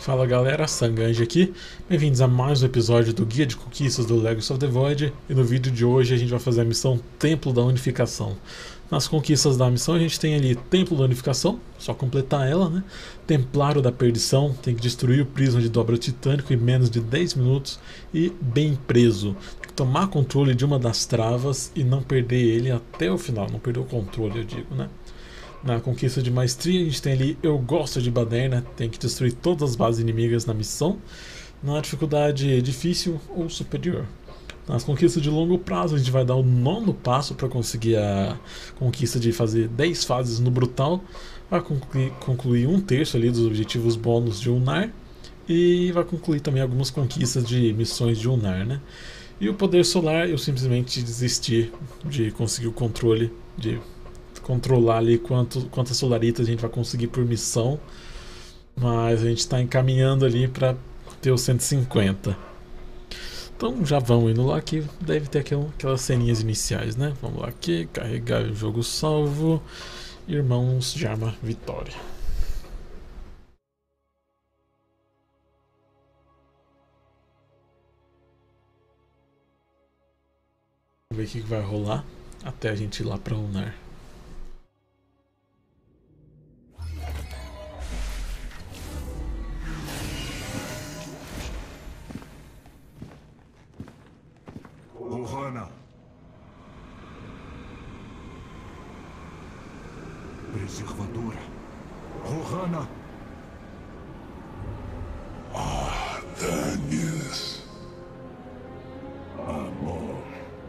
Fala galera, Sanganji aqui, bem-vindos a mais um episódio do Guia de Conquistas do Legacy of the Void. E no vídeo de hoje a gente vai fazer a missão Templo da Unificação. Nas conquistas da missão a gente tem ali Templo da Unificação, só completar ela, né? Templário da Perdição, tem que destruir o prisma de dobra titânico em menos de 10 minutos. E Bem Preso, tem que tomar controle de uma das travas e não perder ele até o final, não perder o controle, eu digo, né? Na conquista de maestria a gente tem ali Eu Gosto de Baderna, tem que destruir todas as bases inimigas na missão, na dificuldade difícil ou superior. Nas conquistas de longo prazo a gente vai dar o 9º passo para conseguir a conquista de fazer 10 fases no brutal, vai concluir 1/3 ali dos objetivos bônus de Ulnar e vai concluir também algumas conquistas de missões de Ulnar, né? E o poder solar eu simplesmente desisti de conseguir o controle de controlar ali quantas solaritas a gente vai conseguir por missão, mas a gente está encaminhando ali para ter os 150. Então já vamos indo lá que deve ter aquelas ceninhas iniciais, né? Vamos lá aqui, carregar o jogo salvo, Irmãos de Arma Vitória. Vamos ver o que vai rolar até a gente ir lá para Ulnar. Rohana. Preservadora. Rohana. Danis. Amor.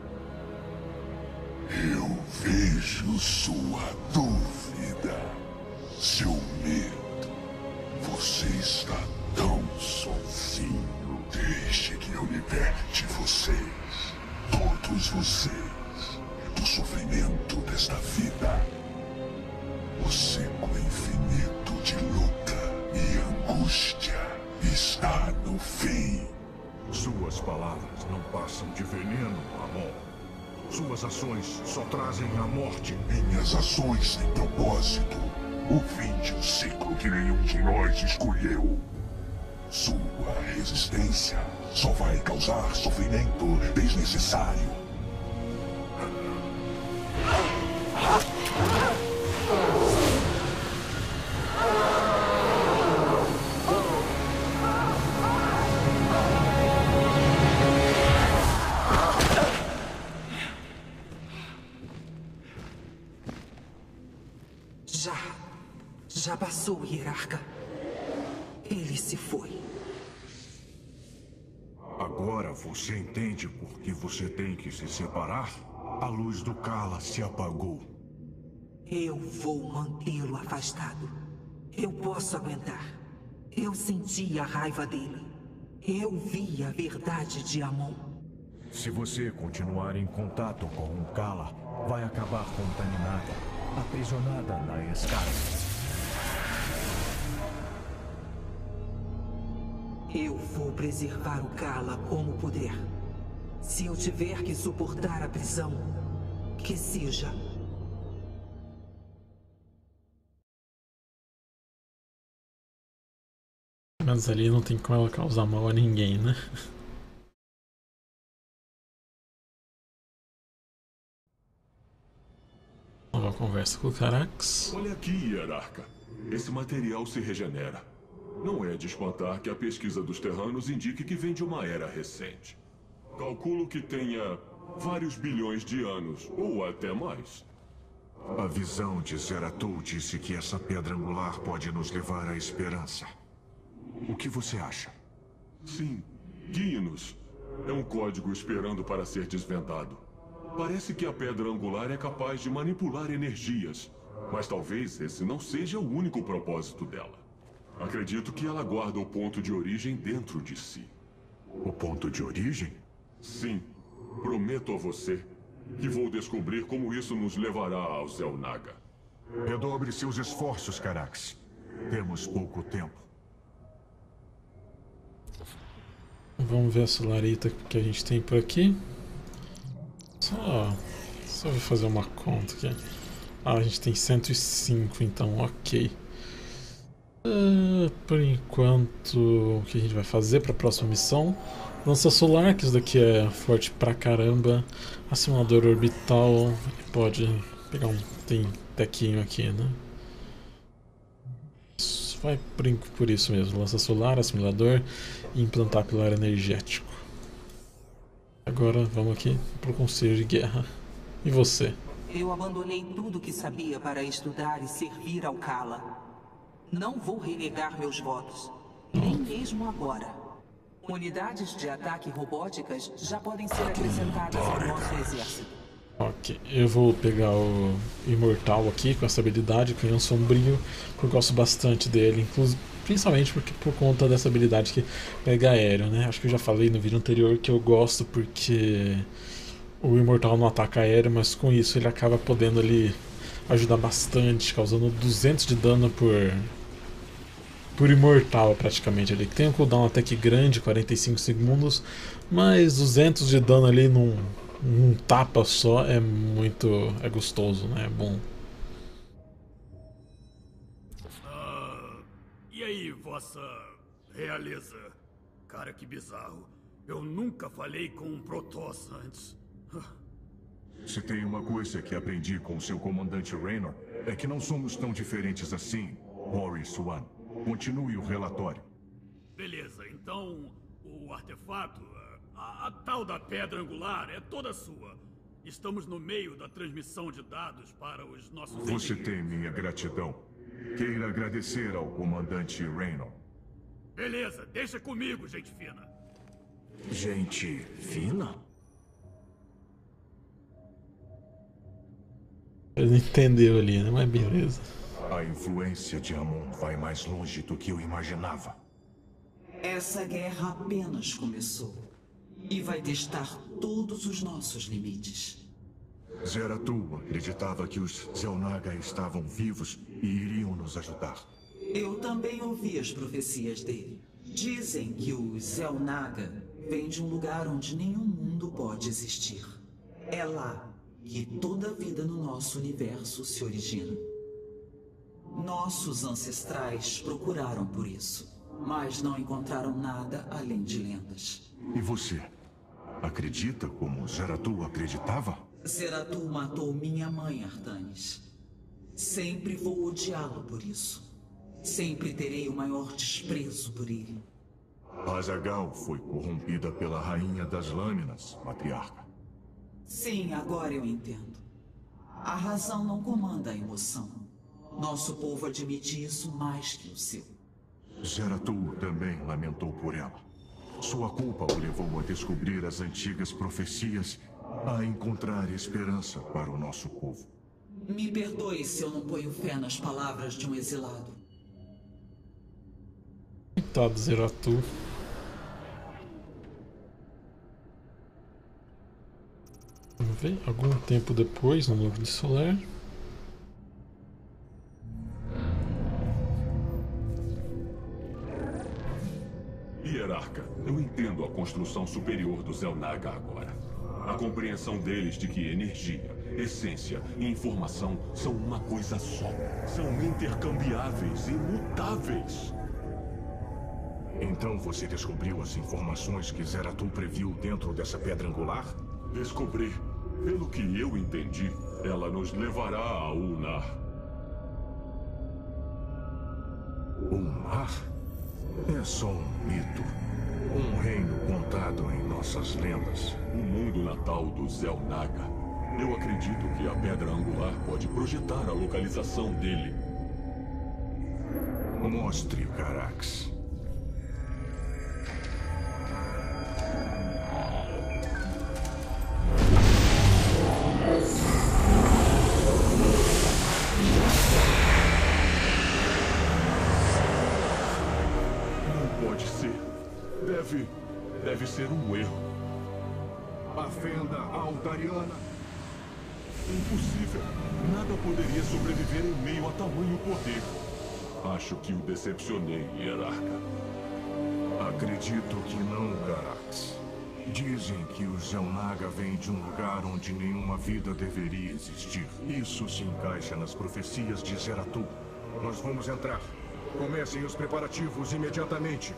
Eu vejo sua dúvida, seu medo. Você está tão sozinho. Deixe que eu liberte vocês. Todos vocês, do sofrimento desta vida. O ciclo infinito de luta e angústia está no fim. Suas palavras não passam de veneno, Amon. Suas ações só trazem a morte. Minhas ações têm propósito. O fim de um ciclo que nenhum de nós escolheu. Sua resistência só vai causar sofrimento desnecessário. Já passou, hierarca. Ele se foi. Agora você entende por que você tem que se separar? A luz do Kala se apagou. Eu vou mantê-lo afastado. Eu posso aguentar. Eu senti a raiva dele. Eu vi a verdade de Amon. Se você continuar em contato com o Kala, vai acabar contaminada, aprisionada na escada. Eu vou preservar o Kala como puder. Se eu tiver que suportar a prisão, que seja. Mas ali não tem como ela causar mal a ninguém, né? Nova conversa com o Carax. Olha aqui, hierarca. Esse material se regenera. Não é de espantar que a pesquisa dos terranos indique que vem de uma era recente. Calculo que tenha vários bilhões de anos, ou até mais. A visão de Zeratul disse que essa pedra angular pode nos levar à esperança. O que você acha? Sim, guie-nos. É um código esperando para ser desvendado. Parece que a pedra angular é capaz de manipular energias, mas talvez esse não seja o único propósito dela. Acredito que ela guarda o ponto de origem dentro de si. O ponto de origem? Sim, prometo a você que vou descobrir como isso nos levará ao Xel'Naga. Redobre seus esforços, Carax. Temos pouco tempo. Vamos ver a solarita que a gente tem por aqui. Só vou fazer uma conta aqui. Ah, a gente tem 105, então ok. Por enquanto, o que a gente vai fazer para a próxima missão? Lança solar, que isso daqui é forte pra caramba. Assimilador orbital, pode pegar um tequinho aqui, né? Vai por isso mesmo, lança solar, assimilador e implantar pilar energético. Agora vamos aqui pro conselho de guerra. E você? Eu abandonei tudo que sabia para estudar e servir ao Kala. Não vou renegar meus votos, nem mesmo agora. Unidades de ataque robóticas já podem ser acrescentadas ao nosso exército. Ok, eu vou pegar o Imortal aqui com essa habilidade, Canhão Sombrio, porque eu gosto bastante dele, principalmente por conta dessa habilidade que pega aéreo, né? Acho que eu já falei no vídeo anterior que eu gosto porque o Imortal não ataca aéreo, mas com isso ele acaba podendo ali ajudar bastante, causando 200 de dano por Imortal praticamente ali. Tem um cooldown até que grande, 45 segundos, mas 200 de dano ali num tapa só é gostoso, né? É bom. E aí, vossa realeza? Cara, que bizarro. Eu nunca falei com um Protoss antes. Se tem uma coisa que aprendi com seu comandante Raynor, é que não somos tão diferentes assim, Boris One. Continue o relatório. Beleza, então o artefato, a tal da pedra angular é toda sua. Estamos no meio da transmissão de dados para os nossos Você inimigos. tem minha gratidão. Queira agradecer ao comandante Raynor. Beleza, deixa comigo, gente fina. Gente fina? Ele não entendeu ali, né? Mas beleza. A influência de Amon vai mais longe do que eu imaginava. Essa guerra apenas começou. E vai testar todos os nossos limites. Zeratul acreditava que os Xel'Naga estavam vivos e iriam nos ajudar. Eu também ouvi as profecias dele. Dizem que o Xel'Naga vem de um lugar onde nenhum mundo pode existir. É lá que toda a vida no nosso universo se origina. Nossos ancestrais procuraram por isso, mas não encontraram nada além de lendas. E você? Acredita como Zeratul acreditava? Zeratul matou minha mãe, Artanis. Sempre vou odiá-lo por isso. Sempre terei o maior desprezo por ele. Azaghal foi corrompida pela Rainha das Lâminas, matriarca. Sim, agora eu entendo. A razão não comanda a emoção. Nosso povo admite isso mais que o seu. Zeratul também lamentou por ela. Sua culpa o levou a descobrir as antigas profecias, a encontrar esperança para o nosso povo. Me perdoe se eu não ponho fé nas palavras de um exilado. Coitado Zeratul. Vamos ver, algum tempo depois, no Núcleo Solar. Hierarca, eu entendo a construção superior do Xel'Naga agora. A compreensão deles de que energia, essência e informação são uma coisa só. São intercambiáveis, imutáveis. Então você descobriu as informações que Zeratul previu dentro dessa pedra angular? Descobri. Pelo que eu entendi, ela nos levará a Ulnar. Ulnar? É só um mito. Um reino contado em nossas lendas. O mundo natal do Xel'Naga. Eu acredito que a pedra angular pode projetar a localização dele. Mostre, Carax. Não pode ser. Deve ser um erro. A fenda altariana. Impossível. Nada poderia sobreviver em meio a tamanho poder. Acho que o decepcionei, Hierarca. Acredito que não, Carax. Dizem que o Xel'Naga vem de um lugar onde nenhuma vida deveria existir. Isso se encaixa nas profecias de Zeratul. Nós vamos entrar. Comecem os preparativos imediatamente.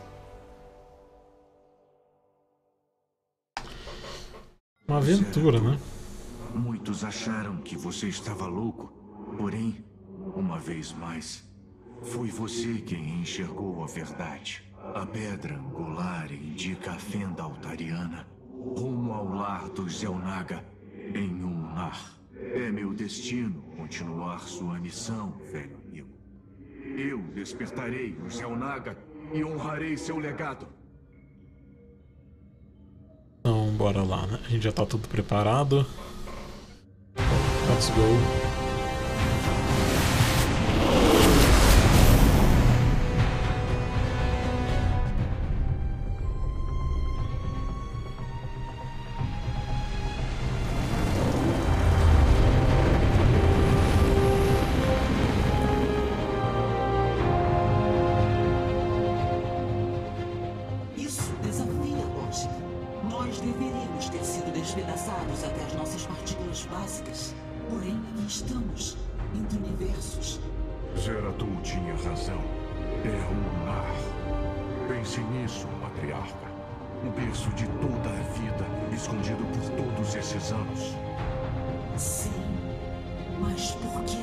Uma aventura, né? Muitos acharam que você estava louco, porém, uma vez mais, foi você quem enxergou a verdade. A pedra angular indica a fenda altariana, rumo ao lar dos Xel'Naga, em Ulnar. É meu destino continuar sua missão, velho amigo. Eu despertarei os Xel'Naga e honrarei seu legado. Então, bora lá, né? A gente já tá tudo preparado. Let's go. Isso desafia a lógica. Nós deveríamos ter sido despedaçados até as nossas partículas básicas. Porém, aqui estamos, entre universos. Zeratul tinha razão. É Ulnar. Pense nisso, matriarca. O berço de toda a vida, escondido por todos esses anos. Sim, mas por quê?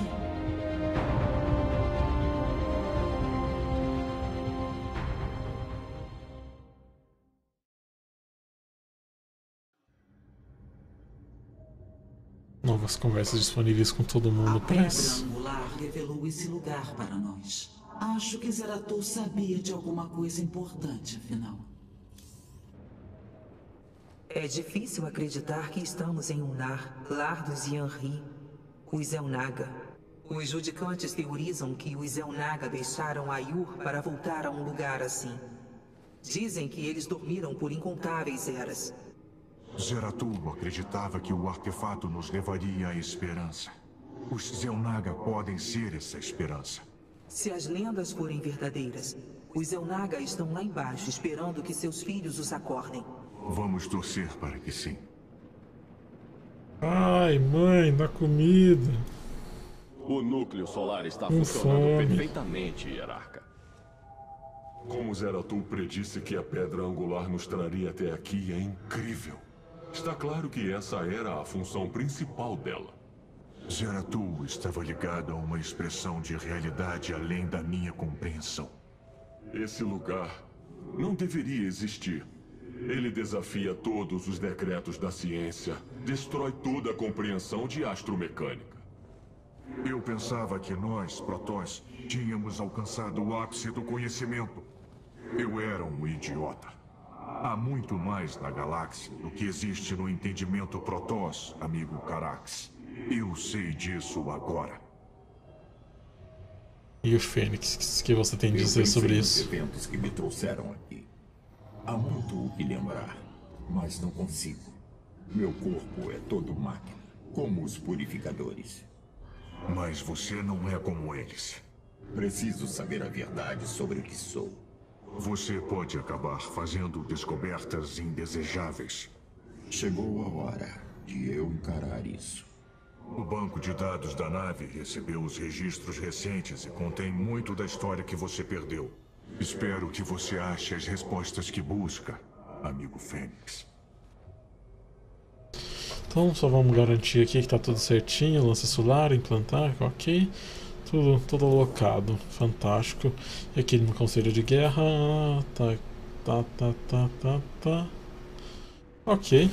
Novas conversas disponíveis com todo mundo. A pedra Press. angular revelou esse lugar para nós. Acho que Zeratul sabia de alguma coisa importante, afinal. É difícil acreditar que estamos em Ulnar, lar dos Yanri, os Xel'Naga. Os judicantes teorizam que os Xel'Naga deixaram Aiur para voltar a um lugar assim. Dizem que eles dormiram por incontáveis eras. Zeratul acreditava que o artefato nos levaria à esperança. Os Xel'Naga podem ser essa esperança. Se as lendas forem verdadeiras, os Xel'Naga estão lá embaixo esperando que seus filhos os acordem. Vamos torcer para que sim. Ai, mãe, dá comida. O núcleo solar está Com funcionando fome. perfeitamente, hierarca. Como Zeratul predisse que a pedra angular nos traria até aqui, é incrível. Está claro que essa era a função principal dela. Zeratul estava ligado a uma expressão de realidade além da minha compreensão. Esse lugar não deveria existir. Ele desafia todos os decretos da ciência, destrói toda a compreensão de astromecânica. Eu pensava que nós, Protoss, tínhamos alcançado o ápice do conhecimento. Eu era um idiota. Há muito mais na galáxia do que existe no entendimento Protoss, amigo Carax. Eu sei disso agora. E o Fênix, o que você tem a dizer pensei sobre nos isso? eventos que me trouxeram aqui. Há muito o que lembrar, mas não consigo. Meu corpo é todo máquina, como os purificadores. Mas você não é como eles. Preciso saber a verdade sobre o que sou. Você pode acabar fazendo descobertas indesejáveis. Chegou a hora de eu encarar isso. O banco de dados da nave recebeu os registros recentes e contém muito da história que você perdeu. Espero que você ache as respostas que busca, amigo Fênix. Então só vamos garantir aqui que tá tudo certinho. Lança solar, implantar, ok. Tudo alocado, fantástico. E aqui no Conselho de Guerra. Tá. Ok.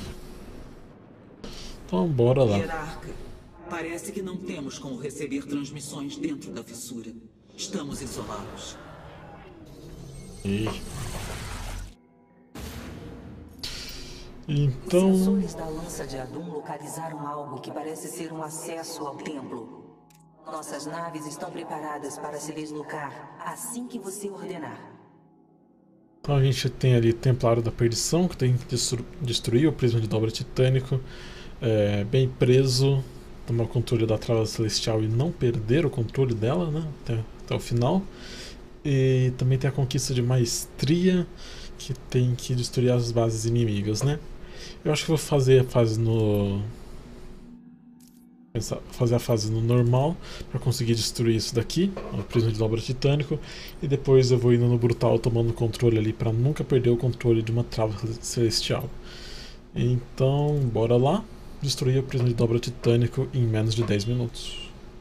Então bora lá. Hierarca, parece que não temos como receber transmissões dentro da fissura. Estamos isolados. E... Os Então... sensores da lança de Adum localizaram algo que parece ser um acesso ao templo. Nossas naves estão preparadas para se deslocar assim que você ordenar. Então a gente tem ali Templário da Perdição, que tem que destruir o prisma de dobra titânico, bem preso, tomar o controle da trava celestial e não perder o controle dela, né, até o final. E também tem a conquista de maestria, que tem que destruir as bases inimigas, né. Eu acho que vou fazer a fase no Fazer a fase no normal para conseguir destruir isso daqui, o prisma de dobra titânico, e depois eu vou indo no brutal tomando o controle ali para nunca perder o controle de uma trava celestial. Então, bora lá destruir o prisma de dobra titânico em menos de 10 minutos.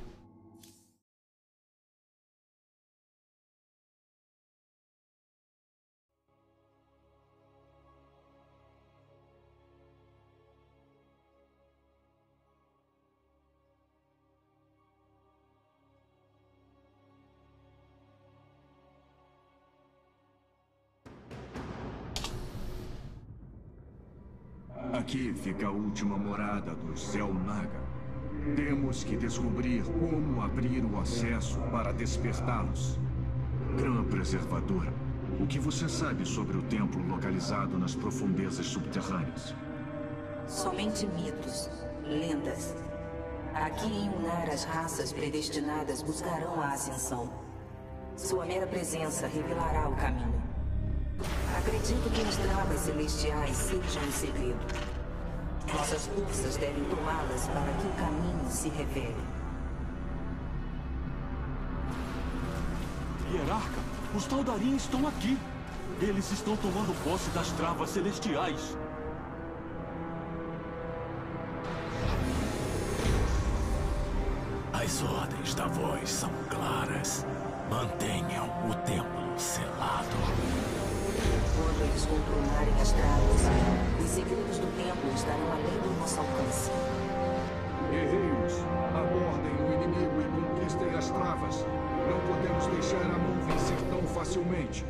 Aqui fica a última morada dos Xel'Naga. Temos que descobrir como abrir o acesso para despertá-los. Grã Preservador, o que você sabe sobre o templo localizado nas profundezas subterrâneas? Somente mitos, lendas. Aqui em Unar, as raças predestinadas buscarão a ascensão. Sua mera presença revelará o caminho. Acredito que as travas celestiais sejam um segredo. Nossas forças devem tomá-las para que o caminho se revele. Hierarca, os Taldarim estão aqui. Eles estão tomando posse das travas celestiais. As ordens da voz são claras. Mantenham o templo selado. Quando eles controlarem as travas, os segredos do templo estarão além do nosso alcance. Guerreiros, abordem o inimigo e conquistem as travas. Não podemos deixar a mão vencer tão facilmente.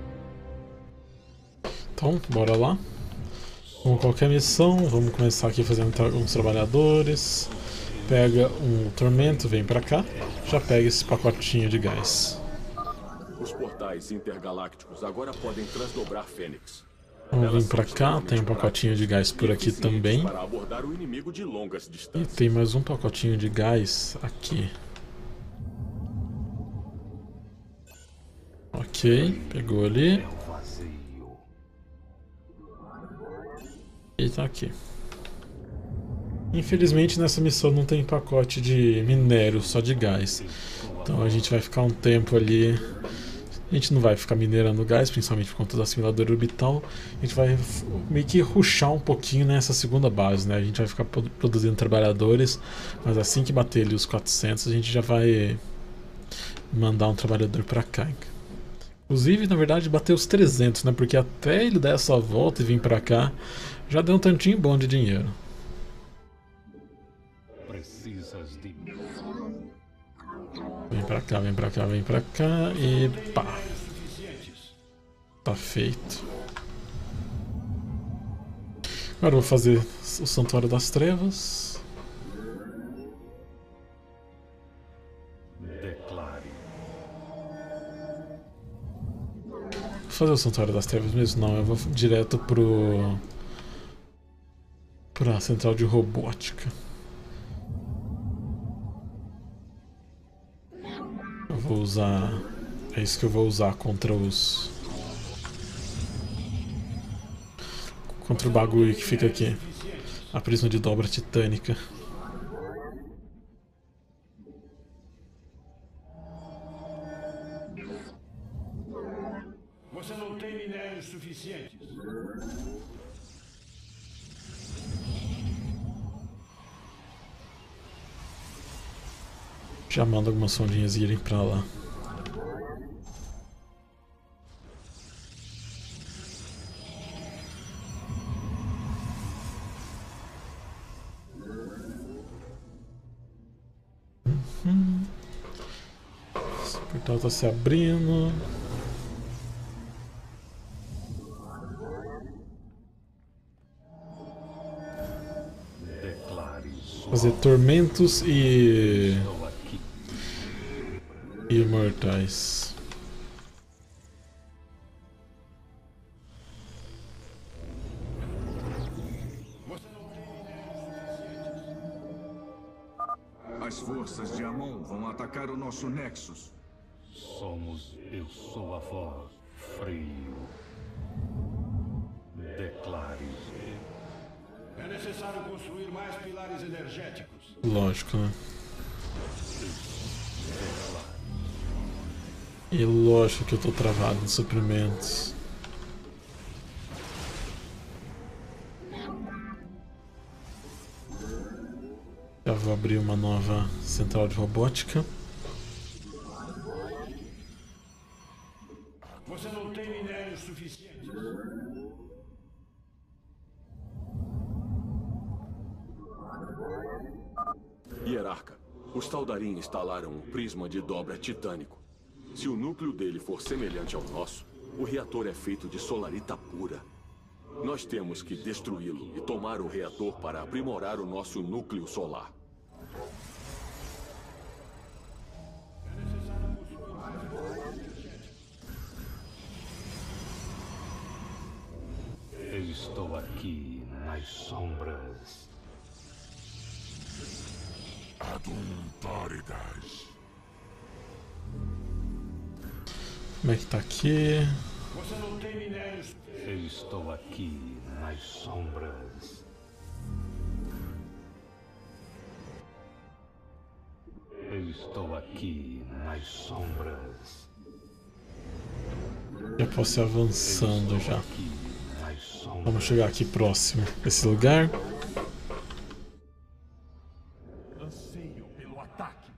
Então, bora lá. Como qualquer missão, vamos começar aqui fazendo uns trabalhadores. Pega um tormento, vem pra cá. Já pega esse pacotinho de gás. Os portais intergalácticos agora podem transdobrar Fênix. Vamos vir pra cá, tem um pacotinho de gás por aqui também. Para abordar o inimigo de longas E distâncias. tem mais um pacotinho de gás aqui. Ok, pegou ali. E tá aqui. Infelizmente nessa missão não tem pacote de minério, só de gás. Então a gente vai ficar um tempo ali. A gente não vai ficar minerando gás, principalmente por conta do assimilador orbital. A gente vai meio que rushar um pouquinho nessa segunda base, né? A gente vai ficar produzindo trabalhadores, mas assim que bater ali os 400 a gente já vai mandar um trabalhador pra cá. Inclusive, na verdade, bater os 300, né? Porque até ele dar essa volta e vir pra cá, já deu um tantinho bom de dinheiro. Vem pra cá, vem pra cá, vem pra cá e pá. Tá feito. Agora eu vou fazer o Santuário das Trevas. Vou fazer o Santuário das Trevas mesmo? Não, eu vou direto pra central de robótica. Eu vou usar... É isso que eu vou usar contra os... Contra o bagulho que fica aqui. A prisma de dobra titânica. Você não tem minérios suficientes. Já mando algumas sondinhas irem pra lá. Esse portal tá se abrindo. Fazer tormentos e imortais. As forças de Amon vão atacar o nosso Nexus. Eu sou a voz, frio. Declare. É necessário construir mais pilares energéticos. Lógico, né? E lógico que eu tô travado em suprimentos. Já vou abrir uma nova central de robótica. Você não tem minério suficiente. Hierarca, os Taldarim instalaram um prisma de dobra titânico. Se o núcleo dele for semelhante ao nosso, o reator é feito de solarita pura. Nós temos que destruí-lo e tomar o reator para aprimorar o nosso núcleo solar. Eu estou aqui nas sombras. Aduntáridas. Como é que tá aqui? Você não tem minérios. Eu estou aqui nas sombras. Eu estou aqui nas sombras. Já posso ir avançando já. Aqui nas sombras. Vamos chegar aqui próximo desse lugar. Anseio pelo ataque.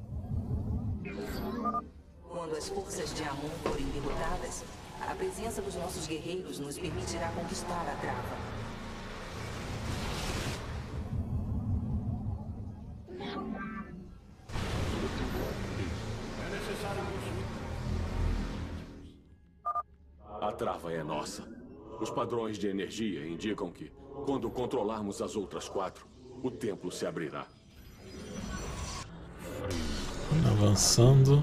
Quando as forças de Amon forem derrotadas, a presença dos nossos guerreiros nos permitirá conquistar a Trava. É necessário construir. A trava é nossa. Os padrões de energia indicam que, quando controlarmos as outras 4, o templo se abrirá. Avançando.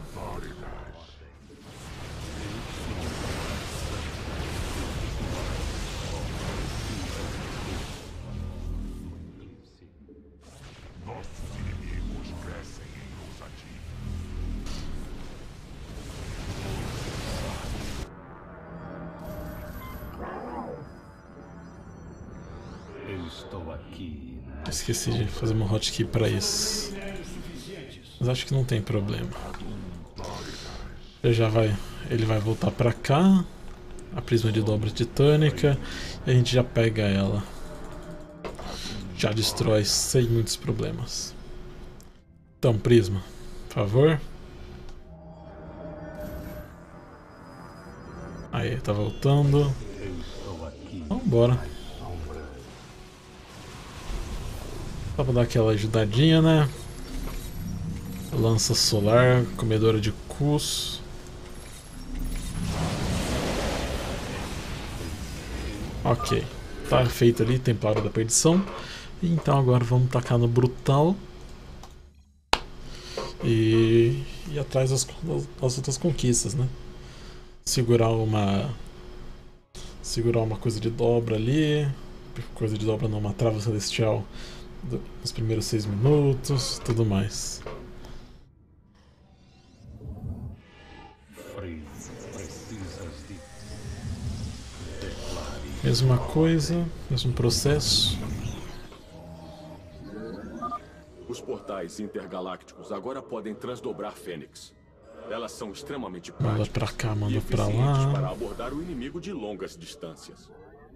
Nossos inimigos crescem em ousadia. Eu estou aqui nas Esqueci de fazer uma hotkey para isso. minérios suficientes. Mas acho que não tem problema. Já vai, ele vai voltar para cá. A prisma de dobra titânica. E a gente já pega ela. Já destrói sem muitos problemas. Então, prisma, por favor. Aí, tá voltando. Eu estou aqui Vambora. nas sombras. Só pra dar aquela ajudadinha, né? Lança solar, comedora de cus. Ok, tá feito ali, Templário da Perdição. Então agora vamos tacar no Brutal. E ir atrás das outras conquistas, né? Segurar uma coisa de dobra ali. Coisa de dobra não, uma trava celestial nos primeiros 6 minutos, tudo mais. Frei, precisas de Mesma coisa, mesmo processo. Os portais intergalácticos agora podem transdobrar Fênix. Elas são extremamente Manda práticas pra cá, e manda pra eficientes lá. para abordar o inimigo de longas distâncias.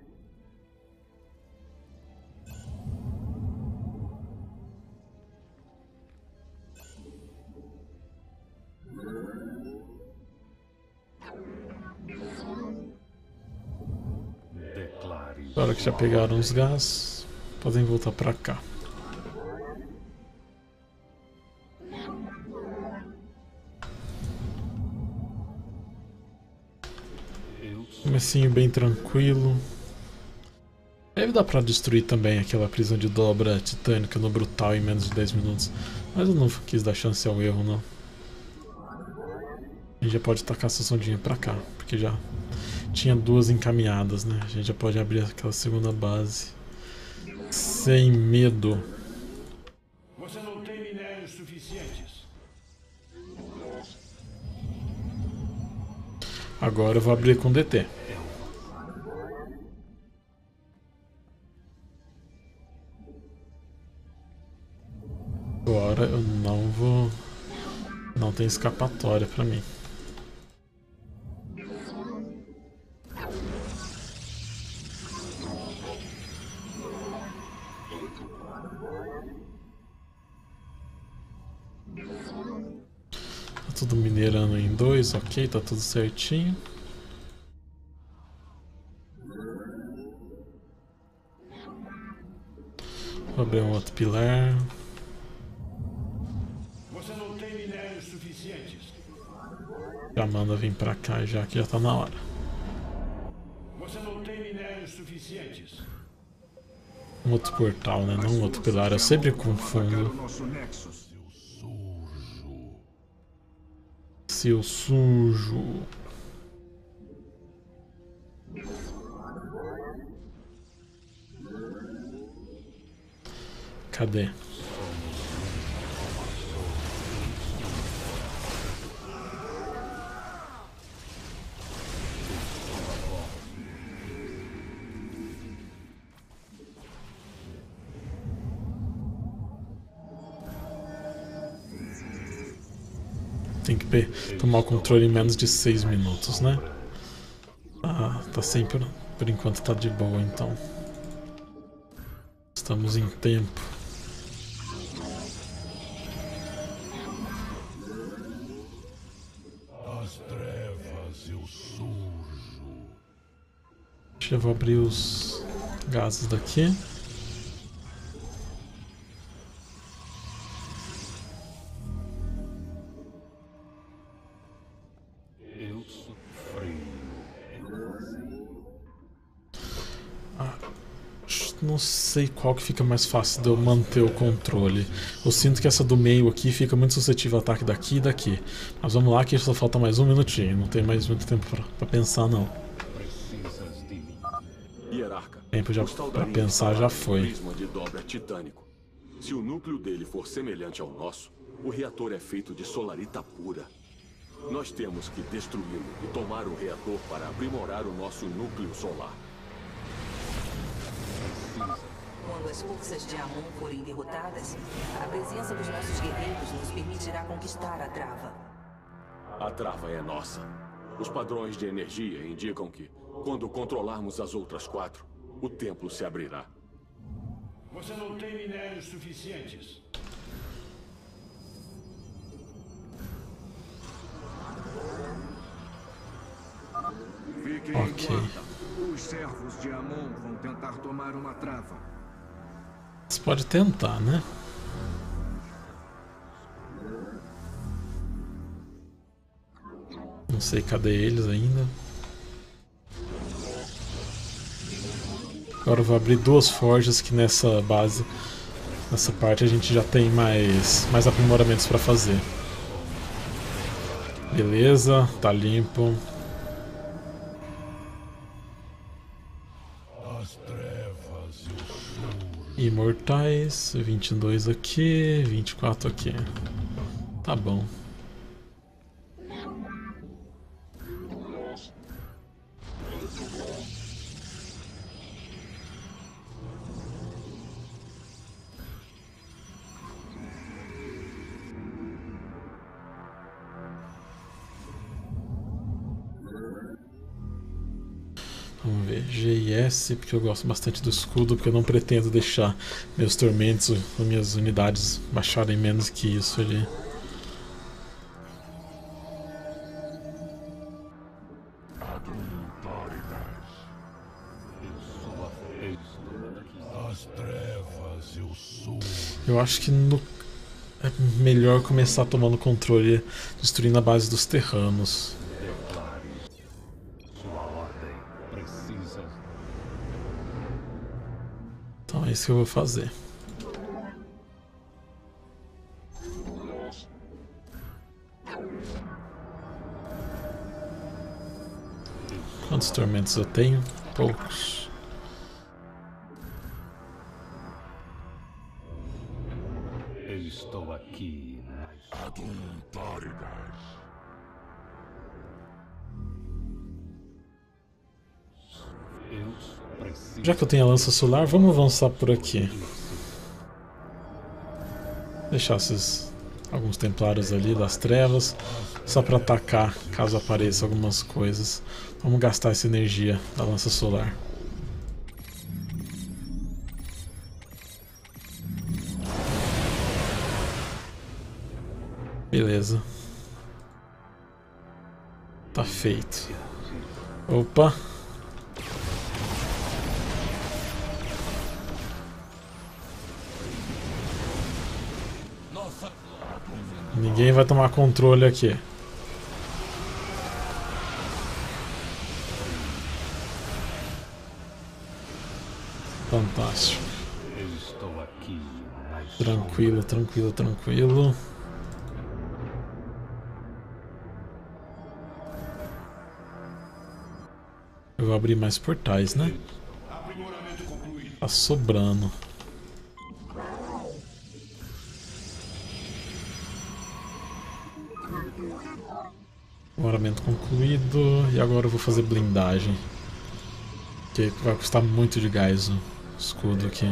declare. Agora que já pegaram os gás, podem voltar pra cá. Comecinho bem tranquilo. Deve dar pra destruir também aquela prisão de dobra titânica no Brutal em menos de 10 minutos. Mas eu não quis dar chance ao erro, não. A gente já pode tacar essa sondinha pra cá, porque já tinha 2 encaminhadas, né? A gente já pode abrir aquela segunda base sem medo. Você não tem minérios suficientes. Agora eu vou abrir com DT. Agora eu não vou... Não tem escapatória pra mim. Tá tudo minerando em 2, ok, tá tudo certinho. Vou abrir um outro pilar. Você não tem minérios suficientes. Já manda vir pra cá, já que já tá na hora. Você não tem minérios suficientes. Um outro portal, né? Não um outro pilar. Eu sempre confundo. Seu sujo. Cadê? Tem que tomar o controle em menos de 6 minutos, né? Ah, tá sempre... Por enquanto tá de boa, então. Estamos em tempo. As trevas eu surjo. Eu vou abrir os gases daqui. Não sei qual que fica mais fácil de eu manter o controle. Eu sinto que essa do meio aqui fica muito suscetível ao ataque daqui e daqui. Mas vamos lá que só falta mais um minutinho. Não tem mais muito tempo pra pensar, não. Hierarca, Tempo já pra pensar já foi. Prisma de dobra titânico. Se o núcleo dele for semelhante ao nosso, o reator é feito de solarita pura. Nós temos que destruí-lo e tomar o reator para aprimorar o nosso núcleo solar. Quando as forças de Amon forem derrotadas, a presença dos nossos guerreiros nos permitirá conquistar a trava. A trava é nossa. Os padrões de energia indicam que, quando controlarmos as outras 4, o templo se abrirá. Você não tem minérios suficientes. Fiquem Ok. em guarda. Os servos de Amon vão tentar tomar uma trava. Você pode tentar, né? Não sei cadê eles ainda. Agora eu vou abrir 2 forjas que nessa base, nessa parte a gente já tem mais aprimoramentos para fazer. Beleza, tá limpo. Imortais, 22 aqui, 24 aqui. Tá bom. Vamos ver, G e S, porque eu gosto bastante do escudo, porque eu não pretendo deixar meus tormentos, minhas unidades baixarem menos que isso ali. As trevas eu surjo. Eu acho que é melhor começar tomando controle, destruindo a base dos terranos. Então é isso que eu vou fazer. Quantos tormentos eu tenho? Poucos. Eu estou aqui. Já que eu tenho a lança solar, vamos avançar por aqui. Deixar alguns templários ali das trevas, só para atacar caso apareça algumas coisas. Vamos gastar essa energia da lança solar. Beleza. Tá feito. Opa. Ninguém vai tomar controle aqui. Fantástico. Eu estou aqui. Tranquilo, tranquilo, tranquilo. Eu vou abrir mais portais, né? Tá sobrando. Aprimoramento concluído. E agora eu vou fazer blindagem. Que vai custar muito de gás o escudo aqui.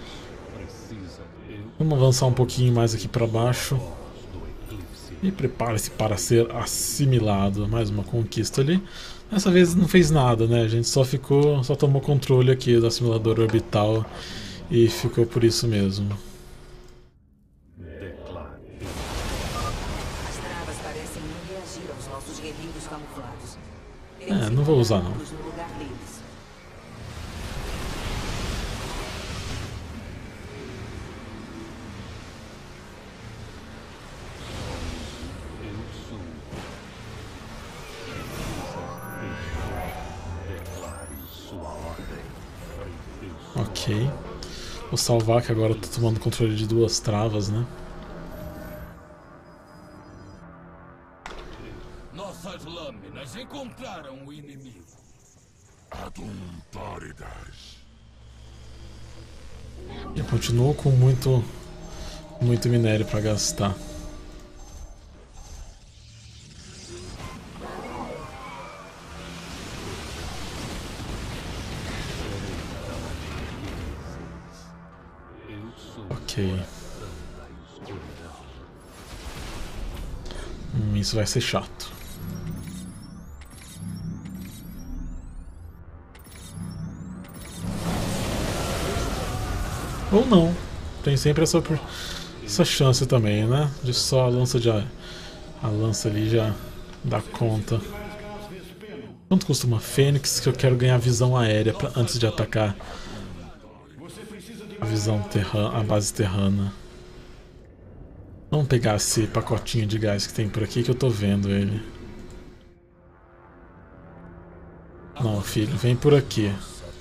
Vamos avançar um pouquinho mais aqui para baixo. E prepare-se para ser assimilado. Mais uma conquista ali. Dessa vez não fez nada, né? A gente só tomou controle aqui do assimilador orbital. E ficou por isso mesmo. As travas parecem não reagir aos nossos guerreiros camuflados. Não vou usar não. No lugar deles. Ok. Vou salvar que agora eu tô tomando controle de duas travas, né? Nossas lâminas encontraram o inimigo. Aduntáridas. Eu continuo com muito minério para gastar. Ok. Isso vai ser chato. Ou não. Tem sempre essa chance também, né? De só a lança ali já dá conta. Quanto custa uma Fênix que eu quero ganhar visão aérea antes de atacar a visão a base terrana? Vamos pegar esse pacotinho de gás que tem por aqui que eu tô vendo ele. Não, filho, vem por aqui.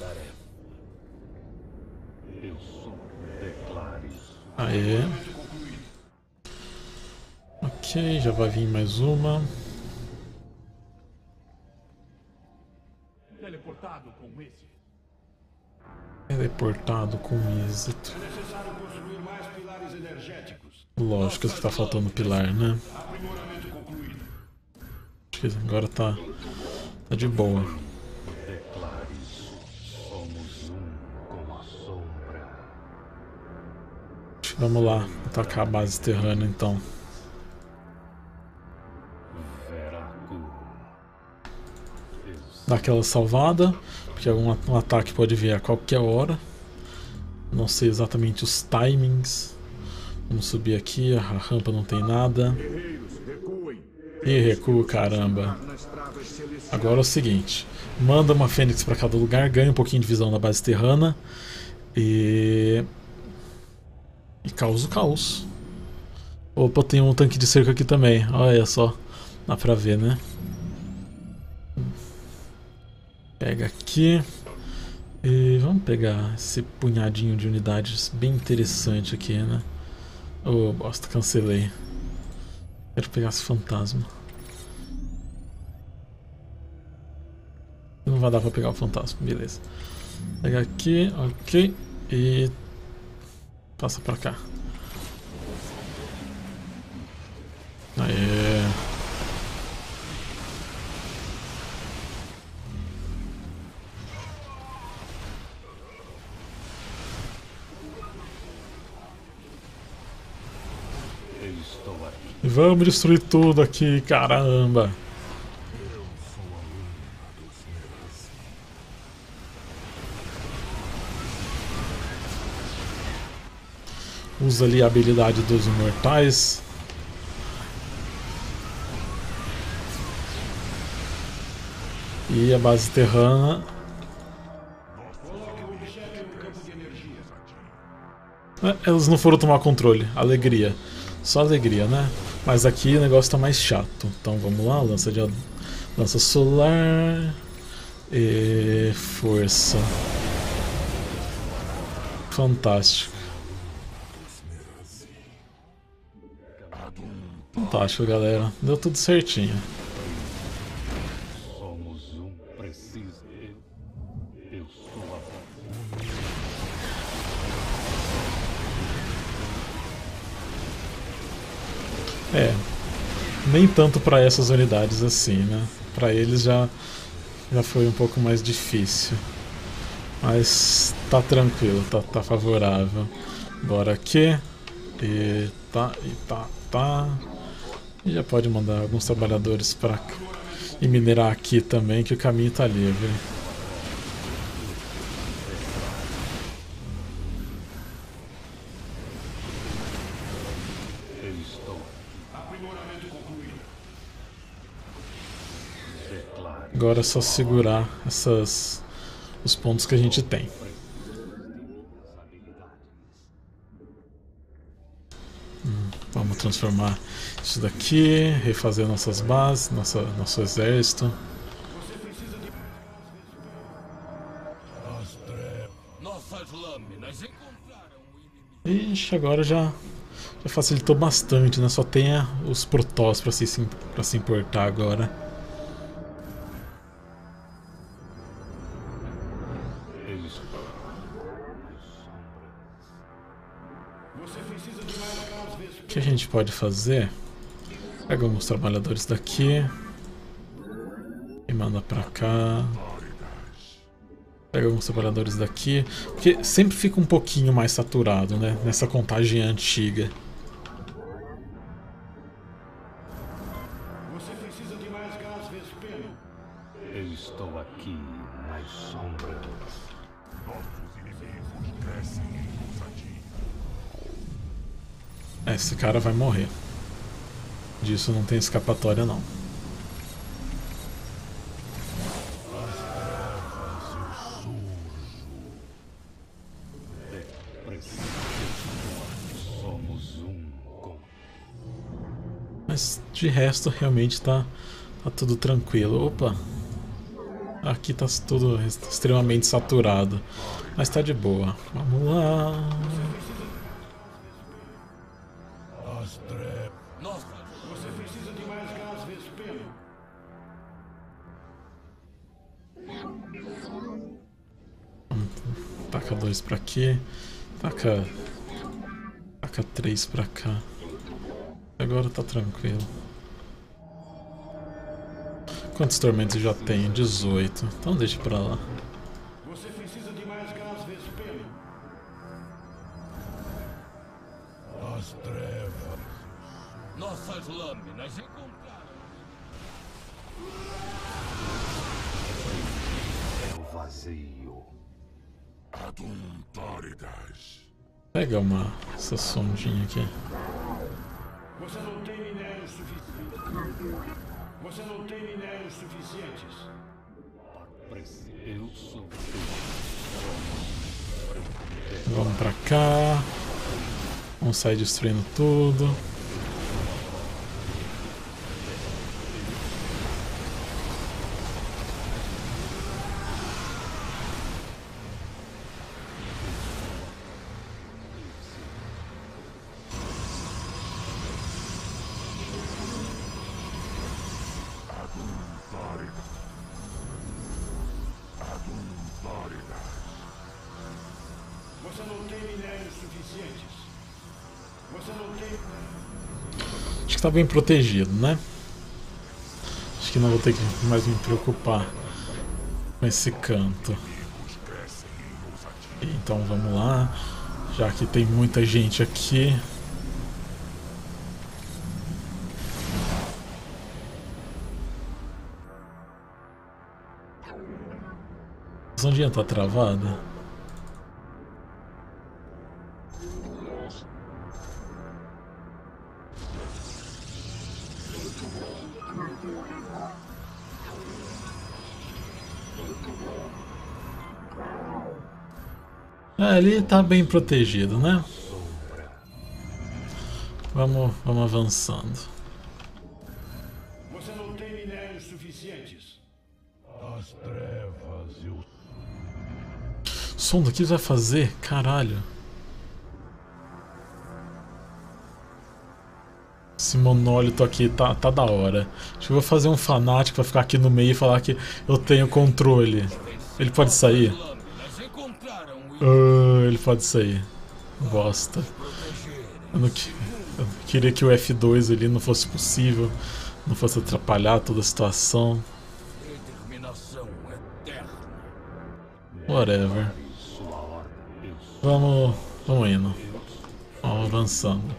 Aê. Ok, já vai vir mais uma. Teleportado com êxito. Teleportado com êxito. É necessário construir mais pilares energéticos. Lógico que tá faltando pilar, né? Aprimoramento concluído. Acho que agora tá de boa. Somos um com a sombra. Vamos lá, atacar a base terrana então. Dá aquela salvada, porque um ataque pode vir a qualquer hora. Não sei exatamente os timings. Vamos subir aqui, a rampa não tem nada. E recuo, caramba. Agora é o seguinte, manda uma Fênix para cada lugar, ganha um pouquinho de visão na base terrana e causa o caos. Opa, tem um tanque de cerco aqui também, olha só, dá pra ver, né? Pega aqui e vamos pegar esse punhadinho de unidades bem interessante aqui, né? Oh, bosta, cancelei. Quero pegar esse fantasma. Não vai dar pra pegar o fantasma, beleza. Pega aqui, ok. E passa pra cá. Aê. aqui. Vamos destruir tudo aqui, caramba. Usa ali a habilidade dos imortais. E a base terrana. Elas não foram tomar controle. Alegria. Só alegria, né? Mas aqui o negócio tá mais chato. Então vamos lá. Lança solar. E força. Fantástico. Fantástico, galera. Deu tudo certinho. Somos um, preciso. Eu sou a voz. Nem tanto para essas unidades assim, né? Para eles já foi um pouco mais difícil. Mas tá tranquilo, tá favorável. Bora aqui. E tá. E já pode mandar alguns trabalhadores para cá. E minerar aqui também, que o caminho tá livre. Eu estou. Agora é só segurar os pontos que a gente tem. Vamos transformar isso daqui, refazer nossas bases, nosso exército. Nossas lâminas encontraram o inimigo. Ixi, agora já facilitou bastante, né? Só tem os Protoss para se importar agora. O que a gente pode fazer? Pega alguns trabalhadores daqui e manda pra cá. Pega alguns trabalhadores daqui, porque sempre fica um pouquinho mais saturado, né? Nessa contagem antiga. Você precisa de mais gás, Vespeno. Eu estou aqui nas sombras. Nossos inimigos crescem em ousadia. Esse cara vai morrer. Disso não tem escapatória, não. Somos um com. Mas de resto, realmente tá tudo tranquilo. Opa! Aqui tá tudo extremamente saturado. Mas tá de boa. Vamos lá. Você precisa de mais gás, Vespeno. Taca 2 pra aqui. Taca 3 pra cá. Agora tá tranquilo. Quantos tormentos eu já tenho? 18. Então deixa pra lá. Você precisa de mais gás, Vespeno. As trevas. Nossas lâminas encontraram. É o vazio. Aduntáridas. Pega essa sondinha aqui. Você não tem minérios suficientes. Você não tem minérios suficientes. Eu sou. Vamos pra cá. Vamos sair destruindo tudo. Você não tem minérios suficientes. Você não tem. Acho que tá bem protegido, né? Acho que não vou ter que mais me preocupar com esse canto. Então vamos lá. Já que tem muita gente aqui. A ondinha tá travada. Ele tá bem protegido, né? Vamos avançando. Você não tem minérios suficientes. As trevas e o... Som daqui vai fazer? Caralho. Esse monólito aqui tá da hora. Acho que eu vou fazer um fanático pra ficar aqui no meio e falar que eu tenho controle. Ele pode sair? Ele pode sair. Bosta. Eu não queria que o F2 ali não fosse possível. Não fosse atrapalhar toda a situação. Whatever. Vamos indo. Vamos avançando.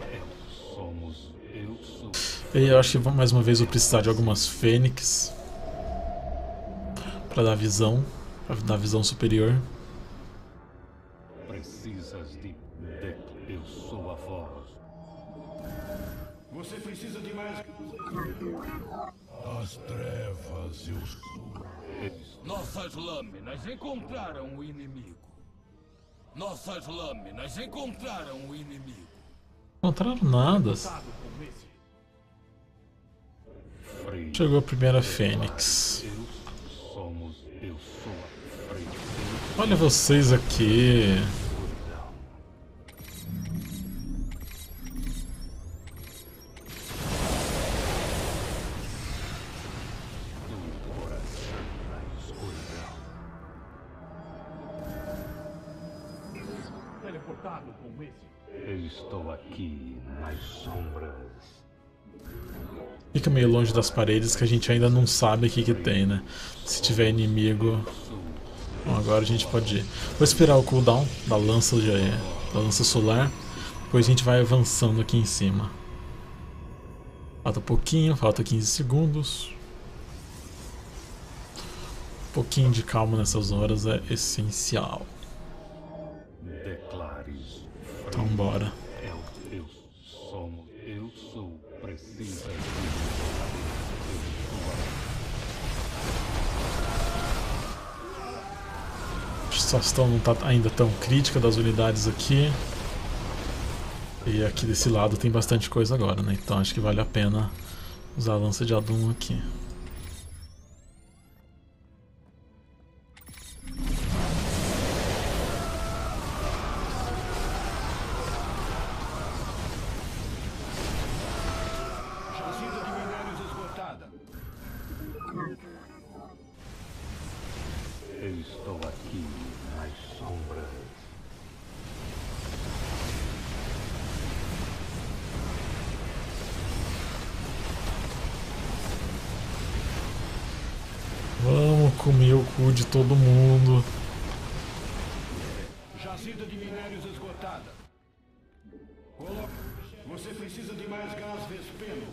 E eu acho que mais uma vez eu vou precisar de algumas fênix para dar visão. Para dar visão superior. Precisas de eu sou a voz. Você precisa de mais. As trevas e os... Nossas lâminas encontraram o inimigo. Nossas lâminas encontraram o inimigo. Encontraram nada. Chegou a primeira fênix. Olha vocês aqui. Teleportado com esse. Eu estou aqui nas sombras. Fica meio longe das paredes que a gente ainda não sabe o que tem, né? Se tiver inimigo... Bom, agora a gente pode ir. Vou esperar o cooldown da lança solar. Depois a gente vai avançando aqui em cima. Falta pouquinho, falta 15 segundos. Um pouquinho de calma nessas horas é essencial. Então bora. A situação não está ainda tão crítica das unidades aqui. E aqui desse lado tem bastante coisa agora, né? Então acho que vale a pena usar a lança de Adum aqui. Jazida de minérios esgotada. Eu estou aqui nas sombras. Vamos comer o cu de todo mundo. Jazida de minérios esgotada. Você precisa de mais gás vespeno.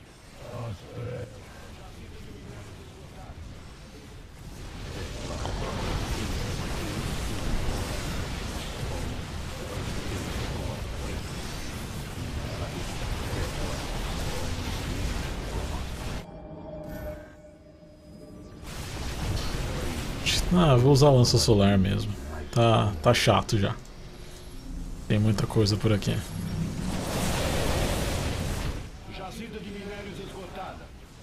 Vou usar a lança solar mesmo. Tá chato já. Tem muita coisa por aqui. Jazida de minérios esgotada.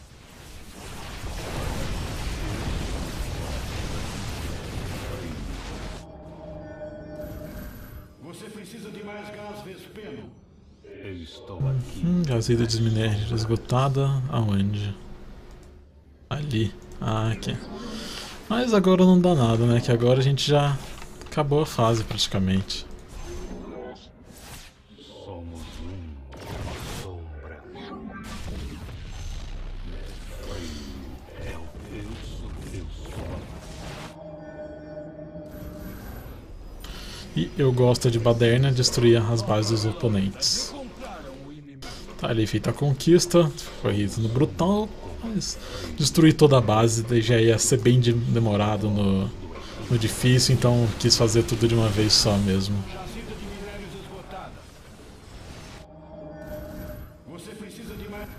Você precisa de mais gás vespeno. Eu estou aqui. Jazida de minérios esgotada. Aonde? Ali. Aqui. Mas agora não dá nada, né? Que agora a gente já acabou a fase praticamente. Somos sombra. Eu sou. E eu gosto de baderna destruir as bases dos oponentes. Tá ali feita a conquista. Foi no brutal. Mas destruir toda a base já ia ser bem demorado no difícil, então quis fazer tudo de uma vez só mesmo. Jacida de minérios esgotada. Você precisa de mais...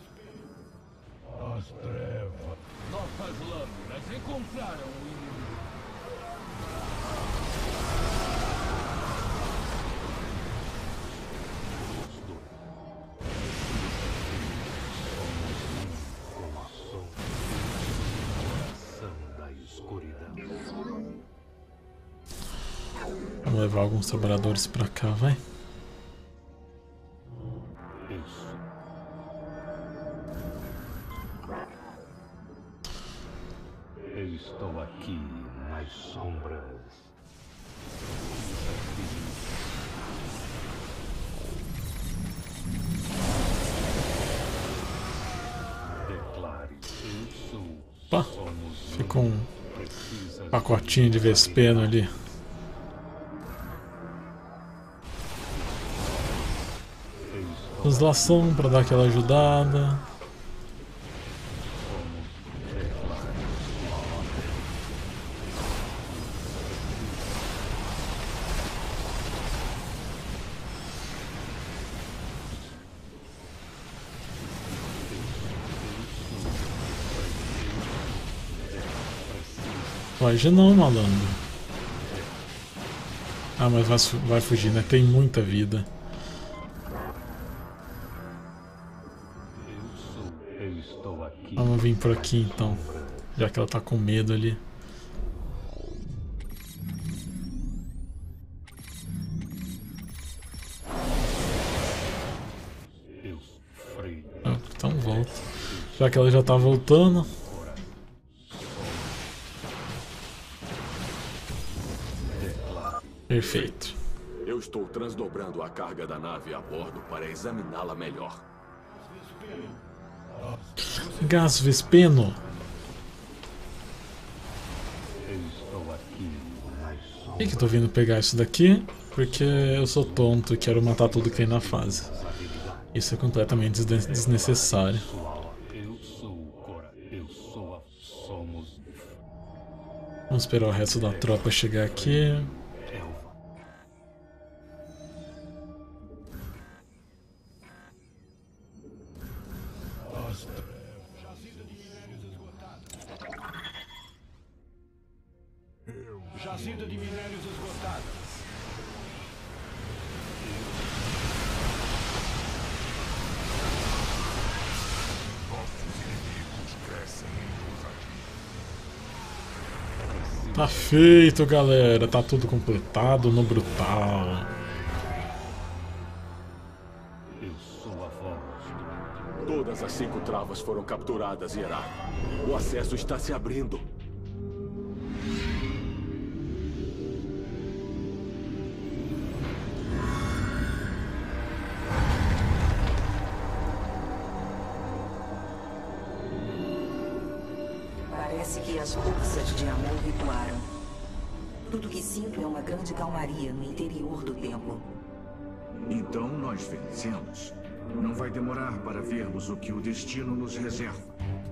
As trevas. Nossas lâminas encontraram o inimigo. Vamos levar alguns trabalhadores pra cá, vai. Isso. Eu estou aqui nas sombras. Declare, eu sou. Opa, ficou um pacotinho de Vespeno ali. Translação para dar aquela ajudada. Foge não, malandro. Ah, mas vai fugir, né? Tem muita vida. Vamos vir por aqui então, já que ela tá com medo ali. Então volta. Já que ela já tá voltando. Perfeito. Eu estou transdobrando a carga da nave a bordo para examiná-la melhor. Gás Vespeno. Por que eu tô vindo pegar isso daqui? Porque eu sou tonto e quero matar tudo que tem na fase. Isso é completamente desnecessário. Vamos esperar o resto da tropa chegar aqui. Jacida de minérios esgotada. Nossos inimigos crescem em ousadia. Tá feito, galera. Tá tudo completado no brutal. Todas as 5 travas foram capturadas, hierarca. O acesso está se abrindo. Parece que as forças de Amon recuaram. Tudo que sinto é uma grande calmaria no interior do templo. Então nós vencemos. Não vai demorar para vermos o que o destino nos reserva.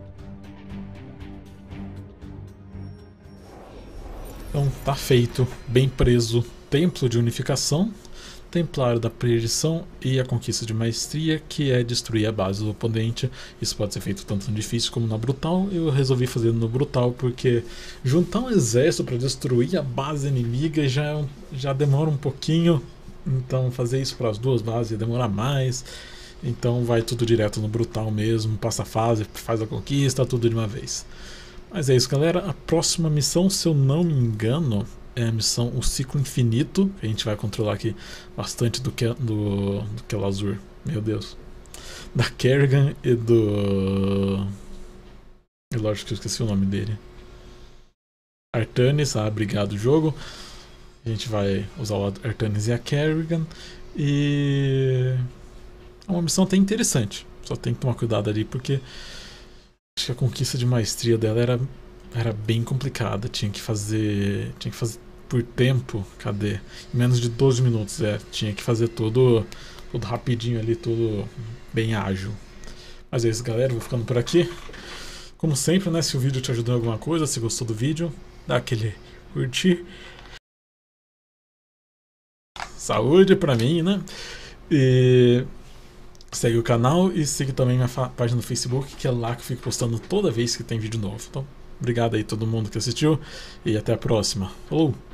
Então tá feito, bem preso. Templo de unificação, Templário da Perdição e a Conquista de Maestria, que é destruir a base do oponente. Isso pode ser feito tanto no difícil como na brutal. Eu resolvi fazer no brutal porque juntar um exército para destruir a base inimiga já demora um pouquinho. Então fazer isso para as duas bases ia demorar mais. Então vai tudo direto no brutal mesmo, passa a fase, faz a conquista, tudo de uma vez. Mas é isso, galera. A próxima missão, se eu não me engano, é a missão O Ciclo Infinito. A gente vai controlar aqui bastante do Kelazur. Meu Deus. Da Kerrigan e do... Lógico que eu esqueci o nome dele. Artanis, obrigado jogo. A gente vai usar o Artanis e a Kerrigan. E... é uma missão até interessante. Só tem que tomar cuidado ali porque... acho que a conquista de maestria dela era bem complicada. Tinha que fazer por tempo. Cadê? Em menos de 12 minutos. Tinha que fazer tudo rapidinho ali, tudo bem ágil. Mas é isso, galera. Vou ficando por aqui. Como sempre, né? Se o vídeo te ajudou em alguma coisa, se gostou do vídeo, dá aquele curtir. Saúde pra mim, né? E segue o canal e segue também minha página no Facebook, que é lá que eu fico postando toda vez que tem vídeo novo. Então, obrigado aí todo mundo que assistiu e até a próxima. Falou!